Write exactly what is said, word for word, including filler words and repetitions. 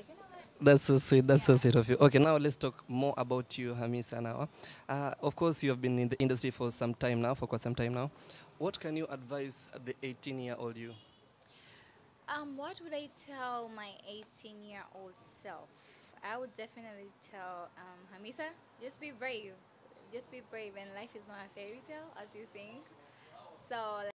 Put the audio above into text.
like, you know what? That's so sweet. That's so Yeah. sweet of you. Okay, now let's talk more about you, Hamisa. Now, uh, of course, you have been in the industry for some time now, for quite some time now. What can you advise the eighteen-year-old you? Um, what would I tell my eighteen year old self? I would definitely tell um, Hamisa, just be brave. Just be brave, and life is not a fairy tale as you think. So,